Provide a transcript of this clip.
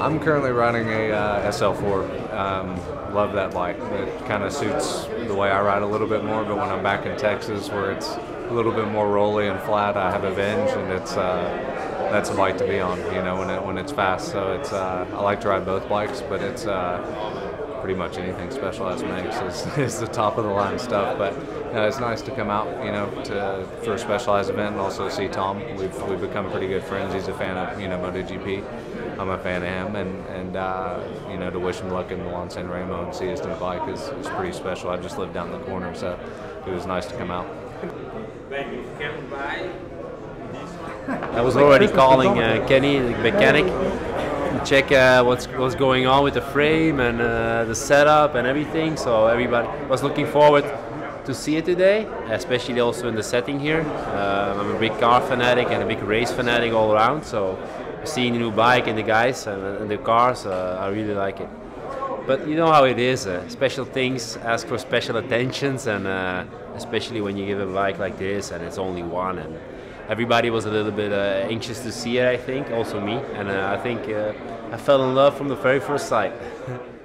I'm currently running a SL4. Love that bike. It kind of suits the way I ride a little bit more, but when I'm back in Texas where it's a little bit more rolly and flat, I have a Venge, and that's a bike to be on, you know, when it's fast. So it's I like to ride both bikes, but it's pretty much anything Specialized makes is the top of the line stuff. But it's nice to come out, you know, for a Specialized event and also see Tom. We've become pretty good friends. He's a fan of, you know, MotoGP. I'm a fan of him, and you know, to wish him luck in Milan-Sanremo and see his new bike is pretty special. I just live down the corner, so it was nice to come out. I was already calling Kenny, the mechanic, to check what's going on with the frame and the setup and everything. So everybody was looking forward to see it today, especially also in the setting here. I'm a big car fanatic and a big race fanatic all around, so seeing the new bike and the guys and the cars, I really like it. But you know how it is, special things ask for special attentions, and especially when you give a bike like this and it's only one, and everybody was a little bit anxious to see it, I think, also me, and I think I fell in love from the very first sight.